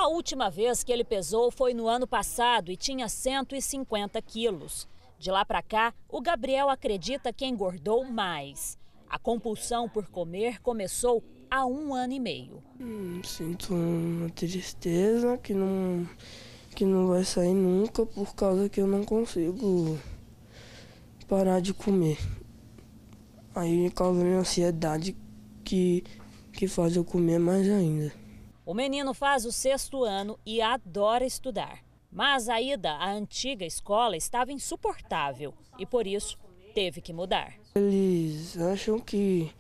A última vez que ele pesou foi no ano passado e tinha 150 quilos. De lá para cá, o Gabriel acredita que engordou mais. A compulsão por comer começou há 1 ano e meio. Sinto uma tristeza que não vai sair nunca por causa que eu não consigo parar de comer. Aí causa minha ansiedade que faz eu comer mais ainda. O menino faz o 6º ano e adora estudar. Mas a ida à antiga escola estava insuportável e por isso teve que mudar. Eles acham que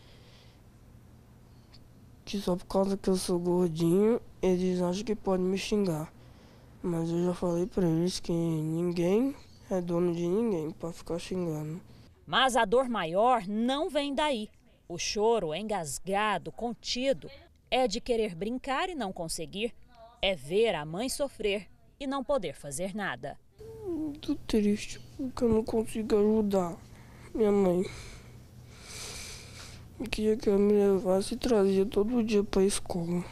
só por causa que eu sou gordinho, eles acham que podem me xingar. Mas eu já falei pra eles que ninguém é dono de ninguém para ficar xingando. Mas a dor maior não vem daí. O choro engasgado, contido, é de querer brincar e não conseguir. É ver a mãe sofrer e não poder fazer nada. Muito triste porque eu não consigo ajudar minha mãe. Eu queria que ela me levasse e trazia todo dia para a escola.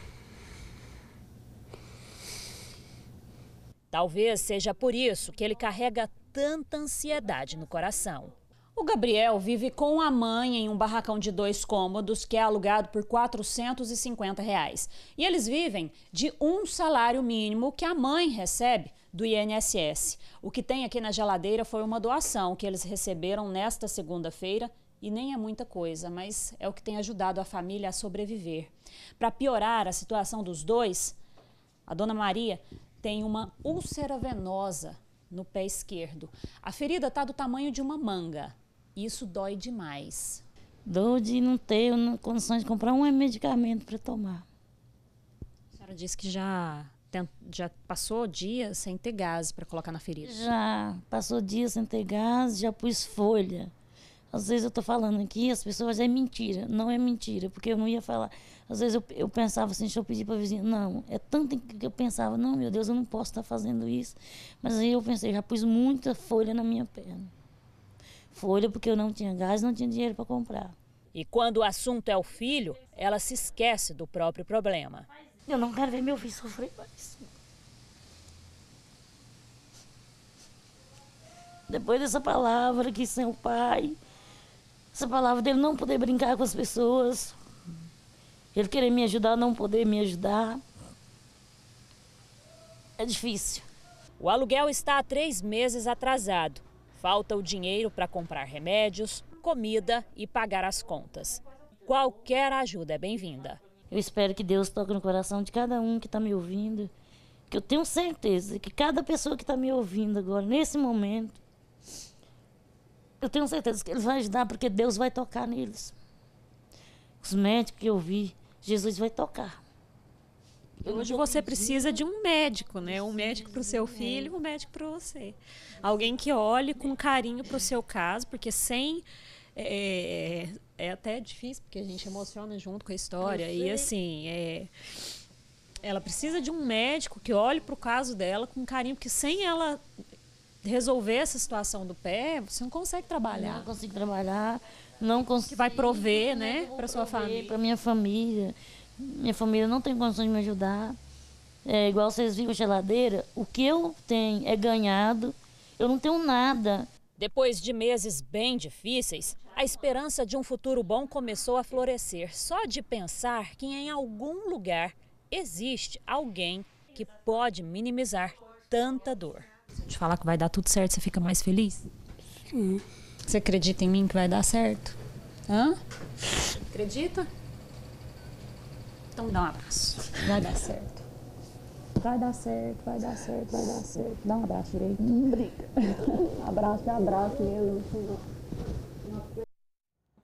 Talvez seja por isso que ele carrega tanta ansiedade no coração. O Gabriel vive com a mãe em um barracão de 2 cômodos que é alugado por R$ 450. E eles vivem de um salário mínimo que a mãe recebe do INSS. O que tem aqui na geladeira foi uma doação que eles receberam nesta segunda-feira e nem é muita coisa, mas é o que tem ajudado a família a sobreviver. Para piorar a situação dos dois, a dona Maria tem uma úlcera venosa no pé esquerdo. A ferida está do tamanho de uma manga. Isso dói demais. Dor de não ter condições de comprar um medicamento para tomar. A senhora disse que já passou dias sem ter gás para colocar na ferida. Já passou dias sem ter gás, já pus folha. Às vezes eu estou falando aqui, as pessoas é mentira. Não é mentira, porque eu não ia falar. Às vezes eu pensava assim, deixa eu pedir para a vizinha. Não, é tanto que eu pensava, não, meu Deus, eu não posso estar fazendo isso. Mas aí eu pensei, já pus muita folha na minha perna. Folha porque eu não tinha gás, não tinha dinheiro para comprar. E quando o assunto é o filho, ela se esquece do próprio problema. Eu não quero ver meu filho sofrer mais. Depois dessa palavra que sem o pai, essa palavra dele não poder brincar com as pessoas, ele querer me ajudar, não poder me ajudar, é difícil. O aluguel está há 3 meses atrasado. Falta o dinheiro para comprar remédios, comida e pagar as contas. Qualquer ajuda é bem-vinda. Eu espero que Deus toque no coração de cada um que está me ouvindo, que eu tenho certeza que cada pessoa que está me ouvindo agora, nesse momento, eu tenho certeza que Ele vai ajudar, porque Deus vai tocar neles. Os médicos que eu vi, Jesus vai tocar. Hoje você precisa de um médico, né? Um médico para o seu filho, um médico para você. Alguém que olhe com carinho para o seu caso, porque sem... É até difícil, porque a gente emociona junto com a história. E assim, ela precisa de um médico que olhe para o caso dela com carinho, porque sem ela resolver essa situação do pé, você não consegue trabalhar. Não consigo trabalhar, não consigo... Que vai prover, né, para sua família. Para minha família. Minha família não tem condições de me ajudar. É igual vocês viram a geladeira, o que eu tenho é ganhado, eu não tenho nada. Depois de meses bem difíceis, a esperança de um futuro bom começou a florescer. Só de pensar que em algum lugar existe alguém que pode minimizar tanta dor. De falar que vai dar tudo certo, você fica mais feliz? Sim. Você acredita em mim que vai dar certo? Hã? Acredita? Então dá um abraço. Vai dar certo. Vai dar certo, vai dar certo, vai dar certo. Dá um abraço direito. Não briga. Abraço, mesmo.